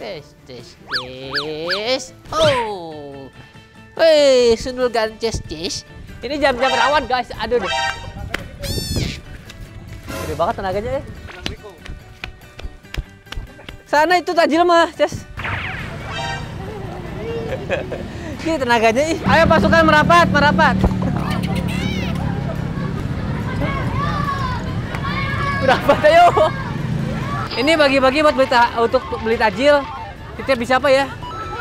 Tes. Oh. Wih, Sundul Gances. Ini jam-jam rawan, guys. Aduh. Gede banget tenaganya ya. Sana itu tajil mah, Ces. Ini tenaganya ih. Ayo pasukan merapat. Merapat ayo. Ini bagi-bagi buat untuk beli tajil. Kita bisa apa ya?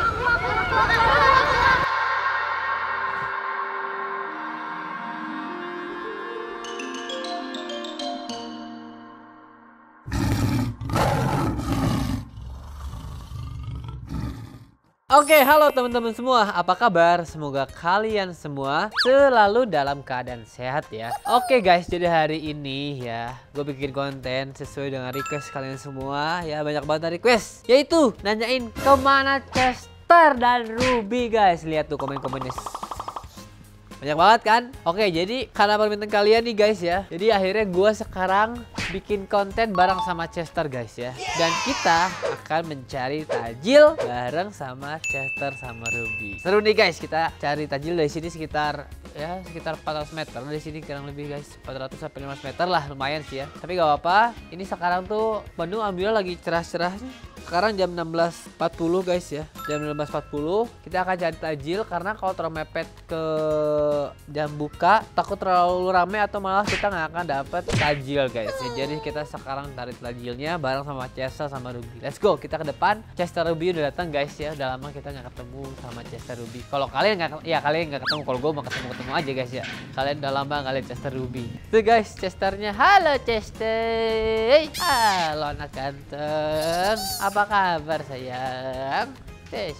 Oke, halo teman-teman semua, apa kabar? Semoga kalian semua selalu dalam keadaan sehat ya. Oke guys, jadi hari ini ya, gue bikin konten sesuai dengan request kalian semua ya. Banyak banget request, yaitu nanyain kemana Chester dan Ruby guys. Lihat tuh komen-komennya. Banyak banget kan? Oke, jadi karena permintaan kalian nih guys ya, jadi akhirnya gue sekarang bikin konten bareng sama Chester guys ya. Dan kita akan mencari tajil bareng sama Chester sama Ruby. Seru nih guys, kita cari tajil dari sini sekitar 400 meter dari sini kurang lebih guys. 400 sampai 500 meter lah, lumayan sih ya. Tapi gak apa-apa. Ini sekarang tuh Bandung alhamdulillah lagi cerah-cerahnya. Sekarang jam 16.40 guys ya. Jam 16.40 kita akan cari tajil karena kalau terlalu mepet ke jam buka takut terlalu rame atau malah kita nggak akan dapat tajil guys ya. Jadi kita sekarang cari tajilnya bareng sama Chester sama Ruby. Let's go, kita ke depan. Chester Ruby udah datang guys ya. Udah lama kita nggak ketemu sama Chester Ruby. Kalau kalian nggak ketemu, kalau gue mau ketemu aja guys ya. Kalian udah lama nggak lihat Chester Ruby. Tuh guys, Chesternya. Halo Chester. Halo anak ganteng. Apa kabar sayang? Tes.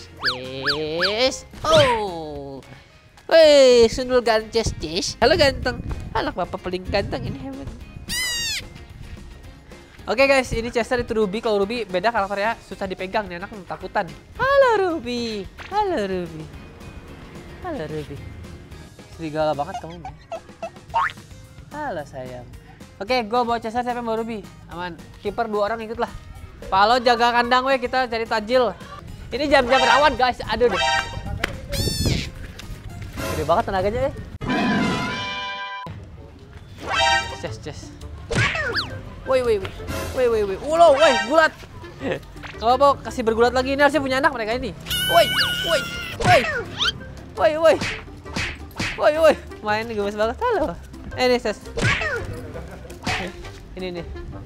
Oh. Wih, Sundul Gances. Halo ganteng. Anak bapak paling ganteng ini hebat. Oke guys, ini Chester itu Ruby. Kalau Ruby beda karakternya, susah dipegang nih anak, takutan. Halo Ruby. Serigala banget kamu. Halo sayang. Oke, gue bawa Chester, siapa yang bawa Ruby? Aman. Kiper 2 orang ikut lah. Palo jaga kandang we, kita cari tajil. Ini jam-jam rawan guys. Aduh. Gede banget tenaganya ya. Ces. Woi. Ulo, woi, gulat. Kalau mau kasih bergulat lagi, ini harusnya punya anak mereka ini. Woi. Main gemes banget. Halo. Ini Ces. Ini nih.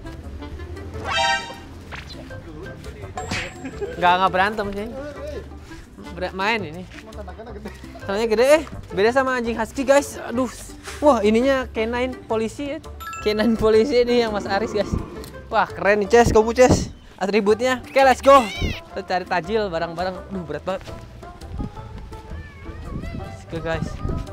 Nggak berantem sih. Main ini. Tangannya gede beda sama anjing husky guys. Aduh. Wah, ininya canine polisi ya. Canine polisi ini yang Mas Aris guys. Wah, keren nih Ces, kamu Ces. Atributnya. Oke, let's go. Kita cari tajil bareng-bareng. Duh, berat banget. Let's go guys.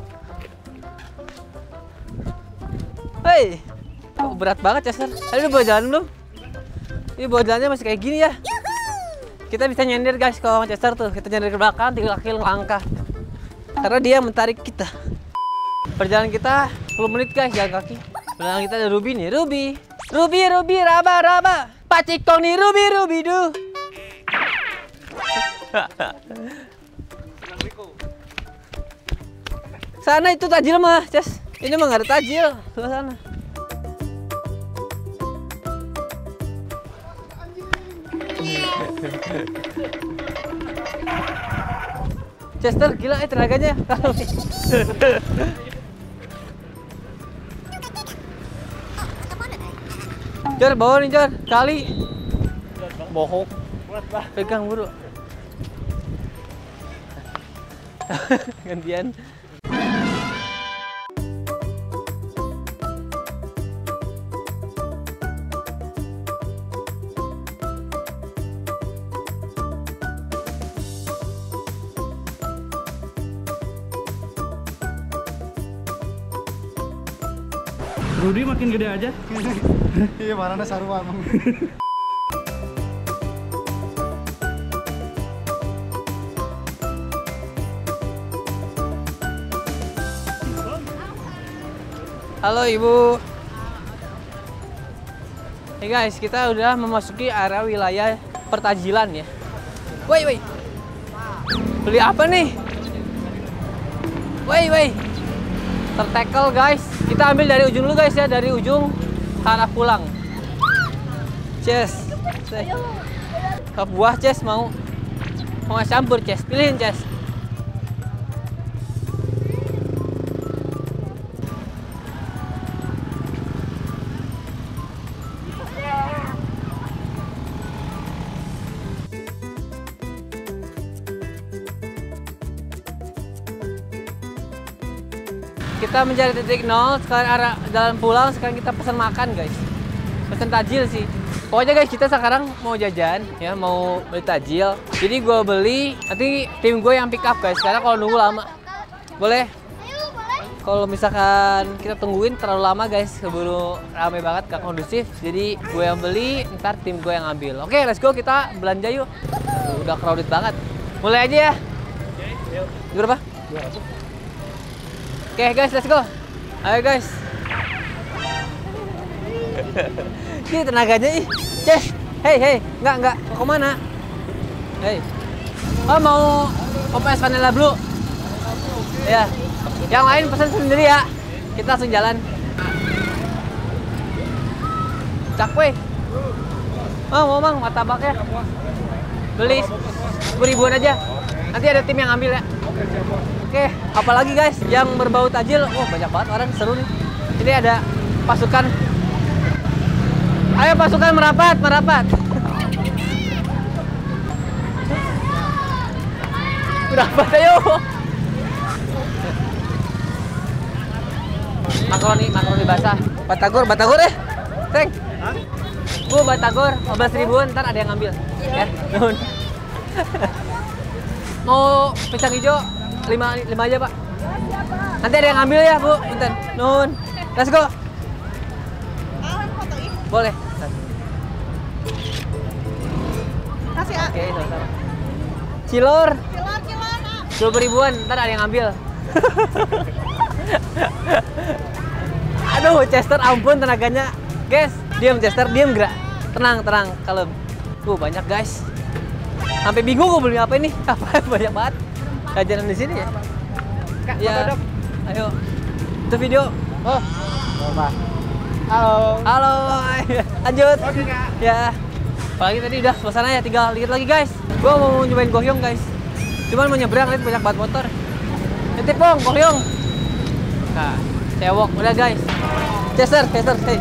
Hey. Oh, berat banget Chester. Tadi udah bawa jalan belum? Ini bawa jalannya masih kayak gini ya. Kita bisa nyender guys kalau Chester tuh. Kita nyender ke belakang, tinggal kaki langkah. Karena dia mentarik kita. Perjalanan kita 10 menit guys, jalan kaki. Perjalanan kita ada Ruby nih. Ruby, raba. Pacikong nih Ruby du. Sana itu tajil mah, Ces. Ini mah nggak ada tajil. Tuh sana. Chester gila tenaganya. Jor, bawa nih Jor, kali. Bohong. Pegang buru. Gantian. Rudy makin gede aja. Iya, mana sarua emang. Halo Ibu. Hey guys, kita udah memasuki area wilayah pertajilan ya. Woi. Beli apa nih? Woi. Tertackle guys. Kita ambil dari ujung dulu guys ya, dari ujung arah pulang. Ces. Sop buah Ces mau nggak campur Ces? Pilihin Ces. Kita mencari titik nol, sekarang arah jalan pulang, sekarang kita pesan makan guys. Pesan tajil sih. Pokoknya guys, kita sekarang mau jajan ya, mau beli tajil. Jadi gue beli, nanti tim gue yang pick up guys, karena kalau nunggu lama. Boleh? Kalau misalkan kita tungguin terlalu lama guys, keburu rame banget, gak kondusif. Jadi gue yang beli, ntar tim gue yang ambil. Oke, let's go, kita belanja yuk. Udah crowded banget. Mulai aja ya. Berapa? Oke guys, let's go. Ayo guys. Ini tenaganya ih. Ces. Hey. Enggak. Mau kemana? Hey. Oh, mau OPS vanilla blue. Ya. Yang lain pesan sendiri ya. Kita langsung jalan. Cakwe. Oh, mau mang martabaknya. Beli 10.000-an aja. Nanti ada tim yang ambil ya. Oke, apalagi guys yang berbau tajil. Oh, banyak banget orang, seru nih. Ini ada pasukan. Ayo pasukan merapat. Merapat ayo. Makaroni basah. Batagor Teng. Bu, batagor 15.000-an, ntar ada yang ngambil. Ya, nuhun. Mau pisang hijau 5 aja Pak. Nanti ada yang ngambil ya Bu, bentar. Nuhun. Let's go. Boleh. Kasih ya. Oke, sama-sama. Cilor 20.000-an, ntar ada yang ngambil. Aduh, Chester, ampun tenaganya. Guys, diam Chester, diam gerak. Tenang, kalem. Banyak guys. Sampai bingung gue beli apa ini. Apa banyak banget. Jajanan di sini ya. Kak, Ya. Ayo. Itu video. Oh. Pak. Halo. Lanjut. Oke, Kak. Ya. Apalagi tadi udah suasana ya, tinggal dikit lagi guys. Gua mau nyobain gohyong guys. Cuman mau nyebrang, lihat banyak banget motor. Titip Pong, gohyong. Nah, cewok udah guys. Chester, hey.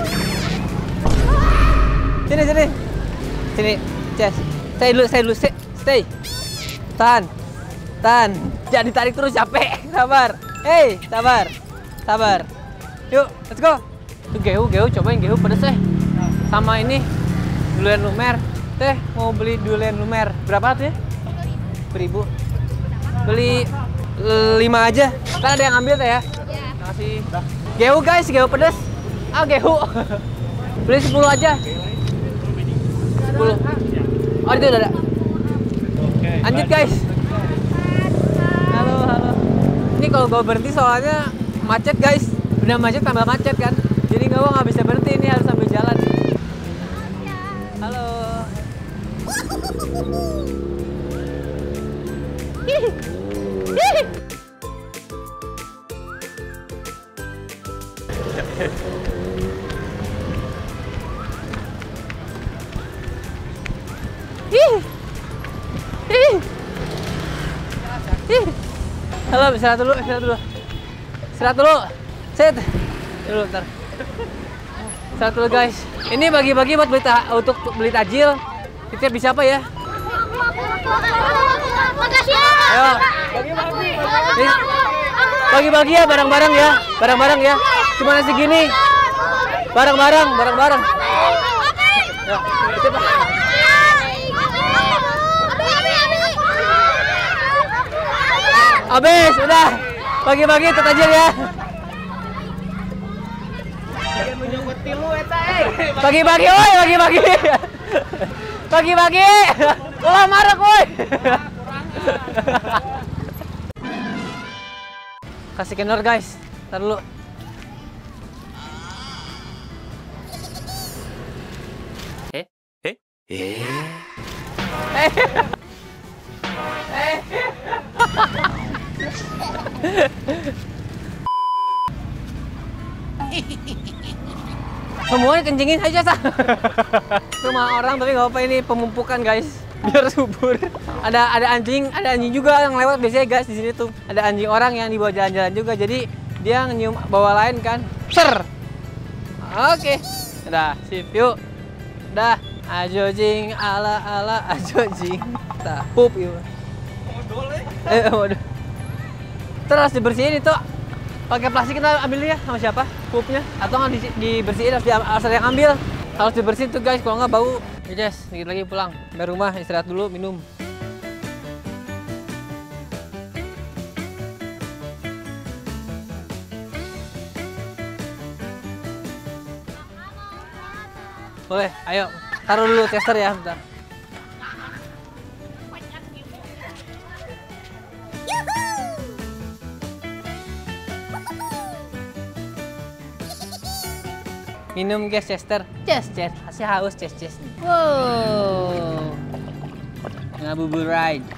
Sini, Ces. Stay dulu, stay. Tahan. Jangan ditarik terus, capek. Sabar. Hey, sabar. Yuk, let's go. Tuh gehu, cobain gehu pedes sama ini durian lumer. Teh, mau beli durian lumer. Berapa tuh ya? 1.000. Beli 5 aja. Kan ada yang ambil teh ya? Iya. Makasih. Gehu guys, gehu pedes. Gehu. Beli 10 aja. 10. Oh, itu udah ada. Lanjut guys. Halo. Ini kalau gue berhenti soalnya macet guys. Udah macet tambah macet kan. Jadi nggak bisa berhenti, ini harus sambil jalan. Halo. Halo, istirahat dulu. Sit. Dulu, ntar. Istirahat dulu guys. Ini bagi-bagi buat untuk beli tajil. Kita bisa apa ya? Makasih ya. Ayo. Bagi-bagi ya, barang-barang ya. Cuma segini. Barang-barang. Ya, itu Pak. Habis, udah. Bagi-bagi itu tajil ya. Bagi-bagi, woi, bagi-bagi. Ulah marek, woi. Kasih kenor guys. Ntar dulu. Semuanya kencingin aja sah. Rumah orang tapi nggak apa, ini pemumpukan guys, biar subur. Ada anjing juga yang lewat biasanya guys di sini tuh. Ada anjing orang yang dibawa jalan-jalan juga, jadi dia nyium bawa lain kan. Ser. Oke. Udah, sip yuk. Udah, ajojing ala ajojing. Tah, pup yuk. Waduh. Terus dibersihin itu. Pakai plastik kita ambil ya sama siapa? Pupnya atau nggak dibersihin, harus ada yang ambil. Harus dibersihin tuh guys, kalau nggak bau. Ya guys, dikit lagi pulang. Sampai rumah istirahat dulu, minum. Boleh, ayo. Taruh dulu tester ya, bentar. Minum guys, Chester. Chester, masih haus Chester. Wow. Ngabuburit.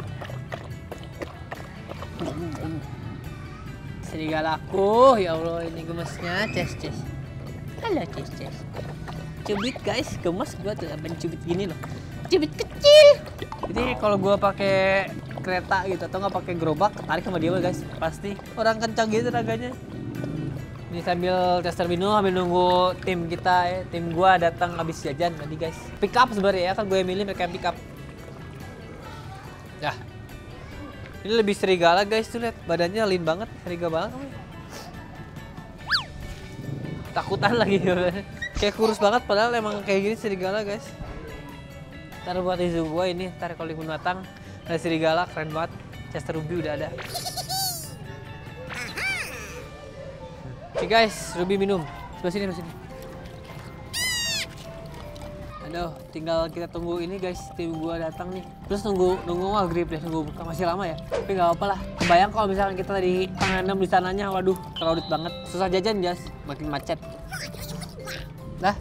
Serigalaku, ya Allah ini gemesnya Chester. Halo Chester. Cubit guys, gemes gua tuh mencubit gini loh. Cubit kecil. Jadi kalau gua pakai kereta gitu atau nggak pakai gerobak, ketarik sama dia guys. Pasti orang kencang gitu raganya. Ini sambil tester minum, sambil nunggu tim kita ya. Tim gua datang habis jajan tadi guys. Pick up sebenarnya ya, kan gue milih mereka pick up. Ya. Ini lebih serigala guys, tuh lihat badannya lean banget, serigala banget. Takutan lagi. Kayak kurus banget padahal emang kayak gini serigala guys. Ntar buat isu gua ini, ntar kalau di binatang ada serigala keren banget. Chester Ruby udah ada. Oke guys, Ruby minum. Sebelah sini. Aduh, tinggal kita tunggu ini guys, tim gua datang nih. Terus nunggu maghrib deh, nunggu buka masih lama ya. Tapi nggak apa-apa lah. Kebayang kalau misalkan kita di tanggal 6 di sananya, waduh, crowded banget. Susah jajan guys, makin macet. Dah.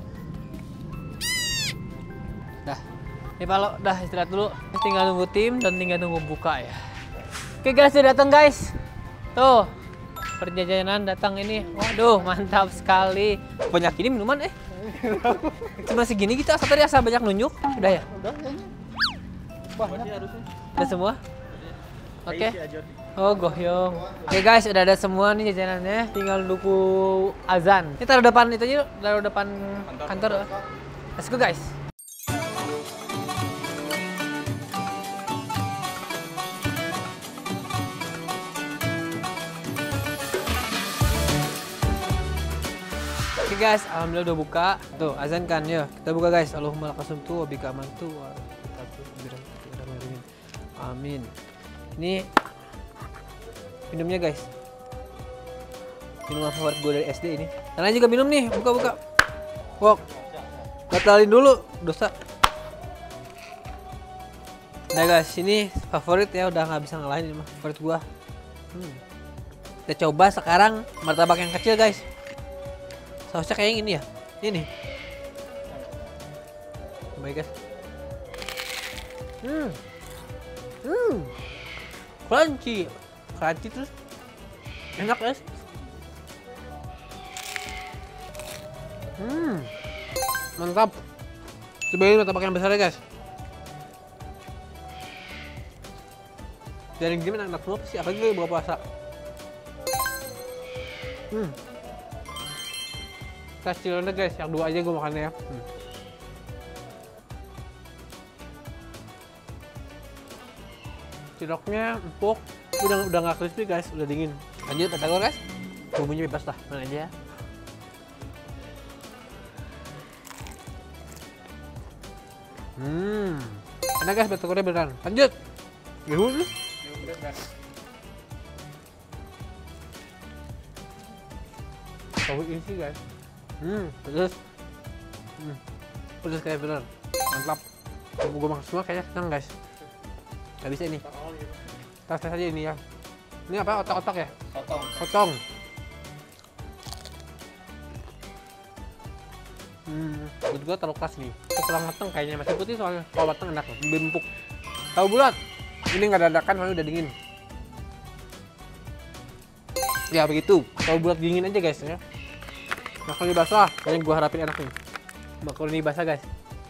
Ini Palo, dah istirahat dulu. Tinggal nunggu tim dan tinggal nunggu buka ya. Oke guys, udah datang guys. Tuh. Perjajanan datang ini, waduh mantap sekali. Banyak ini minuman cuma segini gitu, asal tadi asal banyak nunjuk. Udah ya? Udah kayaknya. Udah semua? Oke. Oh goyong. Oke guys, udah ada semua nih jajanannya. Tinggal nunggu azan. Ini taruh depan itu aja, taruh depan kantor. Let's go guys. Oke guys, alhamdulillah udah buka. Tuh, azan kan ya. Kita buka guys. Allahumma lakasum tu wa bika amantu wa amin. Ini minumnya guys. Minuman favorit gue dari SD ini. Kalian juga minum nih, buka. Wow. Batalin dulu, dosa. Nah guys, ini favorit ya, udah nggak bisa ngalahin ini mah favorit gua. Kita coba sekarang martabak yang kecil guys. Sausnya kayak yang ini ya. Ini. Baik guys. Crunchy terus enak guys. Mantap. Cobain martabak yang besar ya guys. Dari gini enak banget sih, apalagi buka puasa. Kasih ciloknya guys, yang dua aja gue makannya ya. Ciloknya empuk, udah nggak crispy guys, udah dingin. Lanjut batagor guys, bumbunya bebas lah, mana aja ya. Enak guys, batagornya beneran. Lanjut. Gihun. Tahu isi guys. Pedas. Pedas kayak bener. Mantap. Gue makan semua kayaknya senang guys. Gak bisa ini. Tes aja ini ya. Ini apa? Otak-otak ya? Potong. Menurut gua terlalu keras nih. Kurang mateng kayaknya, masih putih soalnya. Kalau mateng enak, lebih empuk. Tahu bulat. Ini nggak dadakan, soalnya udah dingin. Ya begitu. Tahu bulat dingin aja guys ya. Makaroni basah, yang gua harapin enak nih. Makaroni basah guys.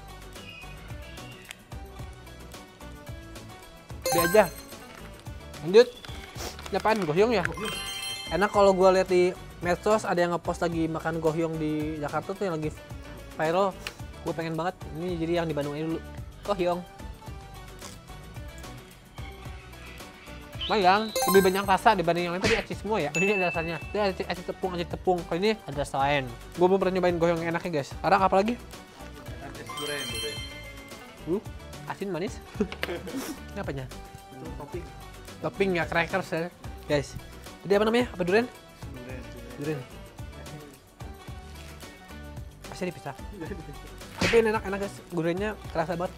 Be aja. Lanjut. Ini apaan? Gohyong ya? Enak kalau gua lihat di medsos ada yang ngepost lagi makan gohyong di Jakarta tuh yang lagi viral. Gue pengen banget. Ini jadi yang di Bandung ini dulu. Gohyong. Lumayan, lebih banyak rasa dibanding yang lain tadi aci semua ya. Ini ada rasanya. Ini aci tepung. Kali ini ada rasa lain. Gue belum pernah nyobain gohyong yang enaknya guys. Sekarang apa lagi? Duren. Asin manis. Ini apanya? Topping ya, crackers ya guys. Jadi apa namanya? Apa durian? Durian. Masih dipisah. Tapi ini enak guys. Duriannya kerasa banget.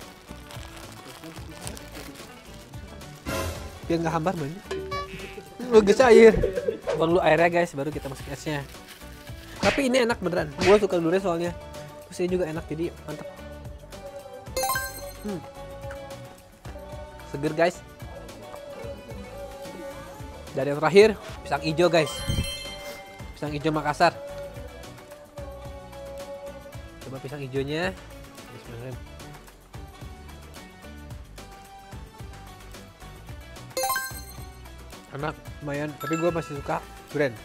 Biar nggak hambar banget. Lu geus air. Perlu airnya guys, baru kita masukin esnya. Tapi ini enak beneran. Gua suka durian soalnya. Terus ini juga enak, jadi mantap. Seger guys. Dan yang terakhir, pisang hijau guys. Pisang hijau Makassar. Coba pisang hijaunya. Bismillahirrahmanirrahim. Enak, lumayan. Tapi gue masih suka durian.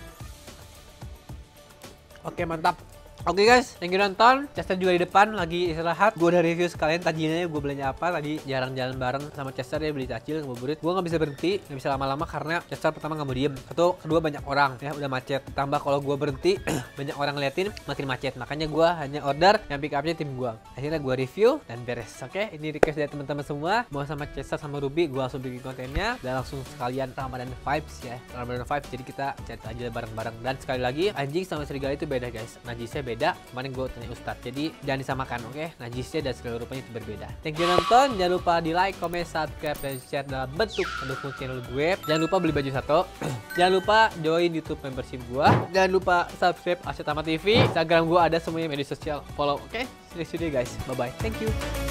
Oke, mantap. Oke guys, thank you nonton. Chester juga di depan lagi istirahat. Gue udah review sekalian tadinya gue belanja apa. Tadi jarang jalan bareng sama Chester, dia beli takjil ngabuburit. Gue nggak bisa berhenti, nggak bisa lama-lama karena Chester pertama nggak mau diem. Atau kedua banyak orang ya, udah macet. Tambah kalau gue berhenti banyak orang ngeliatin, makin macet. Makanya gue hanya order yang pick upnya tim gue. Akhirnya gue review dan beres. Oke, ini request dari teman-teman semua. Mau sama Chester sama Ruby, gue langsung bikin kontennya dan langsung sekalian Ramadan vibes ya. Ramadan vibes, jadi kita chat aja bareng-bareng. Dan sekali lagi, anjing sama serigala itu beda guys. Najisnya beda. Kemarin gue tanya Ustadz, jadi jangan disamakan, oke? Najisnya dan segala rupanya itu berbeda. Thank you nonton, jangan lupa di like, comment, subscribe, dan share dalam bentuk mendukung channel gue. Jangan lupa beli baju satu. Jangan lupa join YouTube membership gue. Jangan lupa subscribe Asyatama TV. Instagram gue ada semuanya, media sosial. Follow, oke? See you guys, bye bye. Thank you.